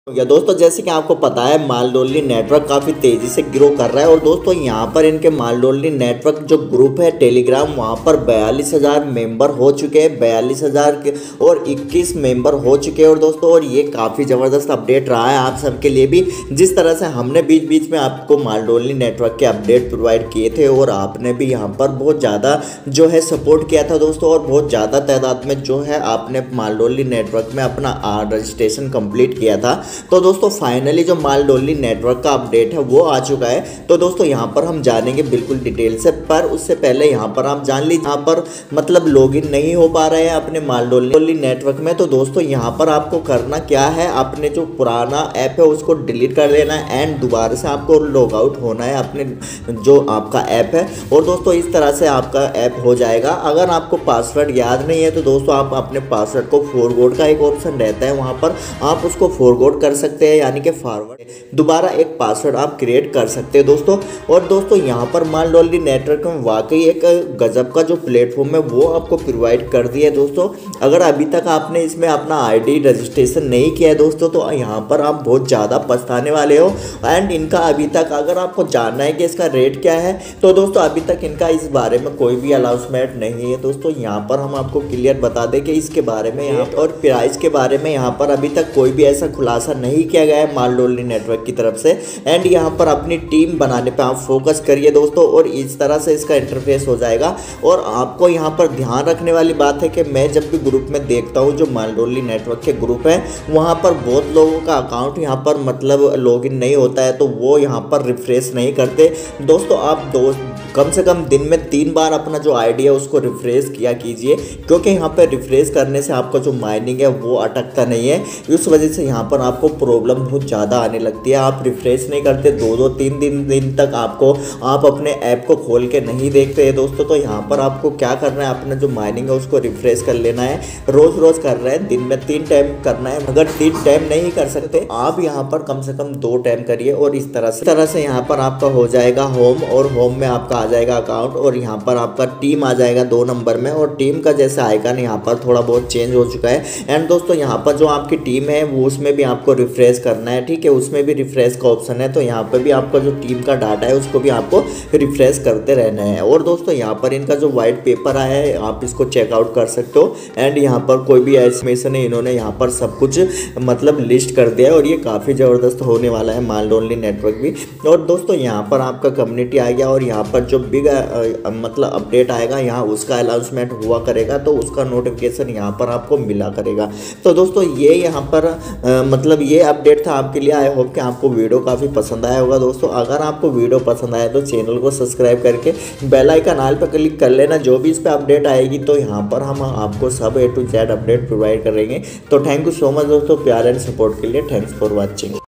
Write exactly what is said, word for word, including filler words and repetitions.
या दोस्तों, जैसे कि आपको पता है मालडोली नेटवर्क काफ़ी तेज़ी से ग्रो कर रहा है। और दोस्तों यहाँ पर इनके मालडोली नेटवर्क जो ग्रुप है टेलीग्राम, वहाँ पर बयालीस हज़ार मेंबर हो चुके हैं, बयालीस हज़ार के और इक्कीस मेंबर हो चुके हैं। और दोस्तों और ये काफ़ी ज़बरदस्त अपडेट रहा है आप सबके लिए भी, जिस तरह से हमने बीच बीच में आपको मालडोली नेटवर्क के अपडेट प्रोवाइड किए थे और आपने भी यहाँ पर बहुत ज़्यादा जो है सपोर्ट किया था दोस्तों, और बहुत ज़्यादा तादाद में जो है आपने मालडोली नेटवर्क में अपना रजिस्ट्रेशन कंप्लीट किया था। तो दोस्तों फाइनली जो मालडोली नेटवर्क का अपडेट है वो आ चुका है। तो दोस्तों यहाँ पर हम जानेंगे बिल्कुल डिटेल से, पर उससे पहले यहाँ पर आप जान लीजिए, यहाँ पर मतलब लॉगिन नहीं हो पा रहे हैं अपने मालडोली नेटवर्क में। तो दोस्तों यहाँ पर आपको करना क्या है, अपने जो पुराना ऐप है उसको डिलीट कर देना है एंड दोबारा से आपको लॉग आउट होना है अपने जो आपका ऐप है। और दोस्तों इस तरह से आपका ऐप हो जाएगा। अगर आपको पासवर्ड याद नहीं है तो दोस्तों आप अपने पासवर्ड को फॉरगॉट का एक ऑप्शन रहता है, वहाँ पर आप उसको फॉरगॉट कर सकते हैं, यानी कि फॉरवर्ड दोबारा एक पासवर्ड आप क्रिएट कर सकते हैं दोस्तों। और दोस्तों यहाँ पर मालडोली नेटवर्क में वाकई एक गजब का जो प्लेटफॉर्म है वो आपको प्रोवाइड कर दिया है दोस्तों। अगर अभी तक आपने इसमें अपना आईडी रजिस्ट्रेशन नहीं किया है दोस्तों, तो यहाँ पर आप बहुत ज़्यादा पछताने वाले हो। एंड इनका अभी तक अगर आपको जानना है कि इसका रेट क्या है, तो दोस्तों अभी तक इनका इस बारे में कोई भी अनाउंसमेंट नहीं है दोस्तों। यहाँ पर हम आपको क्लियर बता दें कि इसके बारे में यहाँ और प्राइस के बारे में यहाँ पर अभी तक कोई भी ऐसा खुलासा नहीं किया गया है मालडोली नेटवर्क की तरफ से। एंड यहाँ पर अपनी टीम बनाने पे आप फोकस करिए दोस्तों, और इस तरह से इसका इंटरफेस हो जाएगा। और आपको यहाँ पर ध्यान रखने वाली बात है कि मैं जब भी ग्रुप में देखता हूँ जो मालडोली नेटवर्क के ग्रुप है, वहाँ पर बहुत लोगों का अकाउंट यहाँ पर मतलब लॉगिन नहीं होता है, तो वो यहाँ पर रिफ्रेश नहीं करते दोस्तों। आप दोस्त कम से कम दिन में तीन बार अपना जो आईडी है उसको रिफ्रेश किया कीजिए, क्योंकि यहाँ पर रिफ्रेश करने से आपका जो माइनिंग है वो अटकता नहीं है। इस वजह से यहाँ पर आपको प्रॉब्लम बहुत ज़्यादा आने लगती है। आप रिफ्रेश नहीं करते, दो दो तीन दिन दिन तक आपको आप अपने ऐप को खोल के नहीं देखते हैं दोस्तों। तो यहाँ पर आपको क्या करना है, अपना जो माइनिंग है उसको रिफ्रेश कर लेना है। रोज़ रोज़ कर रहे हैं, दिन में तीन टाइम करना है। अगर तीन टाइम नहीं कर सकते आप यहाँ पर कम से कम दो टाइम करिए। और इस तरह से तरह से यहाँ पर आपका हो जाएगा होम, और होम में आपका आ जाएगा अकाउंट, और यहाँ पर आपका टीम आ जाएगा दो नंबर में। और टीम का जैसे आइकन यहाँ पर थोड़ा बहुत चेंज हो चुका है। एंड दोस्तों यहाँ पर जो आपकी टीम है वो उसमें भी आपको रिफ्रेश करना है, ठीक है, उसमें भी रिफ्रेश का ऑप्शन है। तो यहाँ पर भी आपका जो टीम का डाटा है उसको भी आपको रिफ्रेश करते रहना है। और दोस्तों यहाँ पर इनका जो व्हाइट पेपर आया है आप इसको चेकआउट कर सकते हो। एंड यहाँ पर कोई भी एस्टिमेशन है, इन्होंने यहाँ पर सब कुछ मतलब लिस्ट कर दिया है, और ये काफ़ी ज़बरदस्त होने वाला है मालडोली नेटवर्क भी। और दोस्तों यहाँ पर आपका कम्युनिटी आ गया, और यहाँ पर जो बिग मतलब अपडेट आएगा यहाँ उसका अनाउंसमेंट हुआ करेगा, तो उसका नोटिफिकेशन यहाँ पर आपको मिला करेगा। तो दोस्तों ये यहाँ पर आ, मतलब ये अपडेट था आपके लिए। आई होप कि आपको वीडियो काफ़ी पसंद आया होगा दोस्तों। अगर आपको वीडियो पसंद आया तो चैनल को सब्सक्राइब करके बेल आइकन ऑल पर क्लिक कर लेना। जो भी इस पर अपडेट आएगी तो यहाँ पर हम आपको सब A to Z update provide करेंगे। तो थैंक यू सो मच दोस्तों, प्यार एंड सपोर्ट के लिए। Thanks for watching.